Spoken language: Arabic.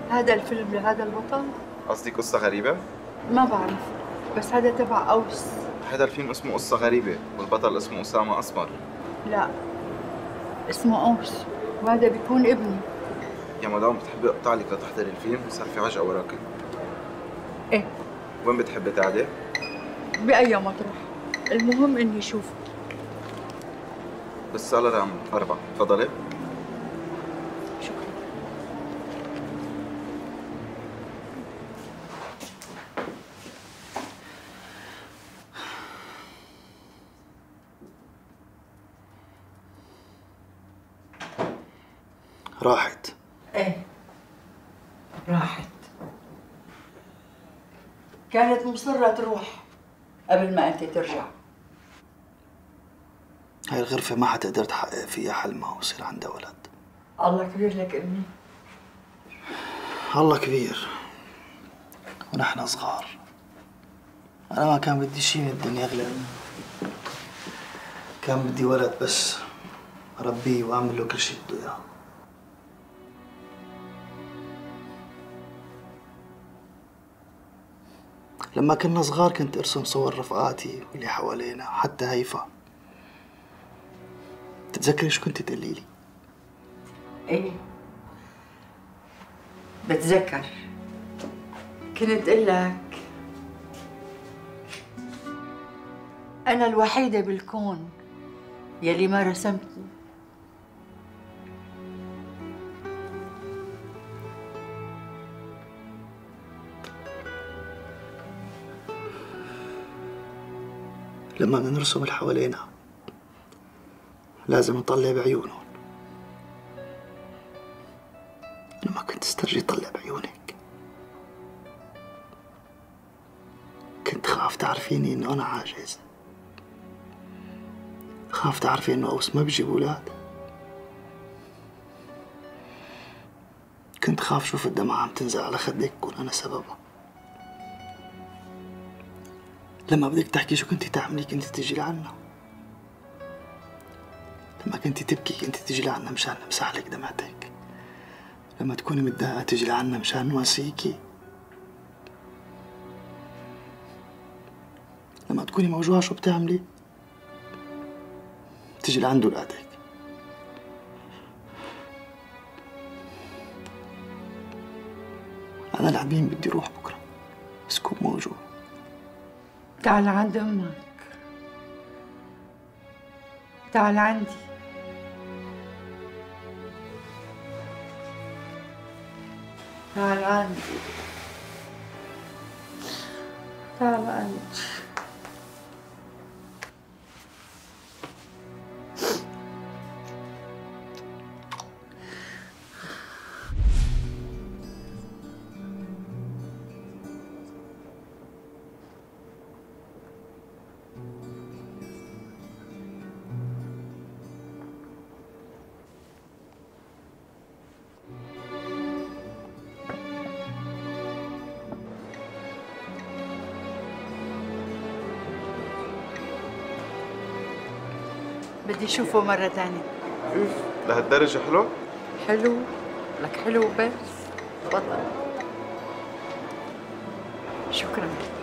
هذا الفيلم لهذا البطل؟ قصدك قصة غريبة؟ ما بعرف، بس هذا تبع أوس. هذا الفيلم اسمه قصة غريبة والبطل اسمه أسامة أسمر. لا، اسمه أوس وهذا بيكون ابني. يا مدام بتحبي أقطع لك لتحضري الفيلم؟ صار في عجقة وراكي. إيه؟ وين بتحبي تقعدي؟ بأي مطرح، المهم إني أشوفه. بالصالة رقم 4، تفضلي. شكرا. راحت؟ إيه راحت. كانت مصرة تروح قبل ما أنت ترجع. هاي الغرفة ما حتقدر تحقق فيها حلمها ويصير عندها ولد. الله كبير لك ابني. الله كبير ونحن صغار. أنا ما كان بدي شيء من الدنيا أغلى منه. كان بدي ولد بس أربيه وأعمل له كل شيء بده إياه. لما كنا صغار كنت أرسم صور رفقاتي واللي حوالينا حتى هيفا. تتذكري شو كنت تقولي لي؟ إيه بتذكر. كنت أقول لك أنا الوحيدة بالكون يلي ما رسمتني. لما بدنا نرسم اللي حوالينا لازم نطلع بعيونهم. أنا ما كنت استرجي طلع بعيونك. كنت خاف تعرفيني إنه أنا عاجز. خاف تعرفي إنه أوس ما بيجيب أولاد. كنت خاف شوف الدمعة عم تنزل على خدك كون أنا سببها. لما بدك تحكي شو كنتي تعملي كنتي تجي لعنا. لما كنتي تبكي كنتي تجي لعنا مشان نمسح لك دمعتك. لما تكوني متضايقة تجي لعنا مشان نواسيكي. لما تكوني موجوعة شو بتعملي؟ تجي لعند ولادك. أنا العمين بدي روح بكرة بس كون موجود. تعال عند أمك. تعال عندي. تعال عندي. تعال عندي. بدي اشوفه مرة تانية. لهالدرجة حلو؟ حلو؟ لك حلو بس. تفضل. شكرا.